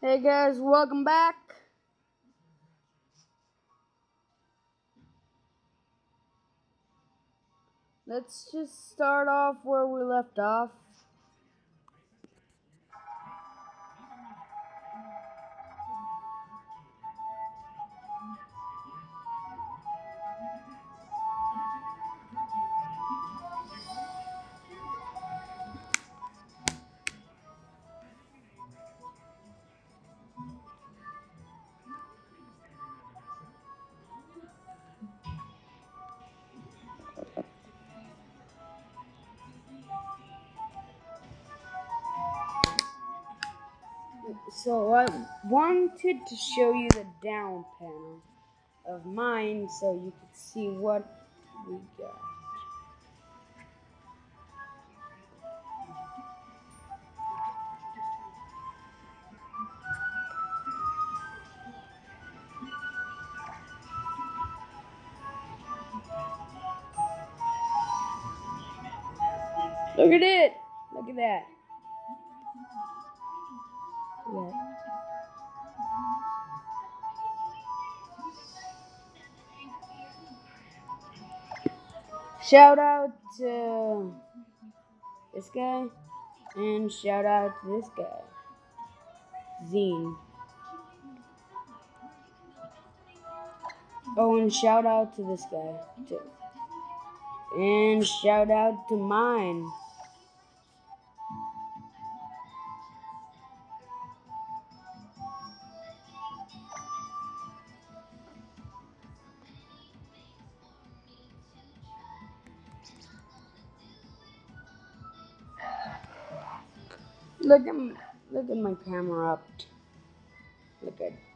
Hey guys, welcome back. Let's just start off where we left off. So I wanted to show you the down panel of mine so you could see what we got. Look at it! Look at that. Look at that. Shout out to this guy, and shout out to this guy, Zine. Oh, and shout out to this guy, too. And shout out to mine. Look at my camera up. Look at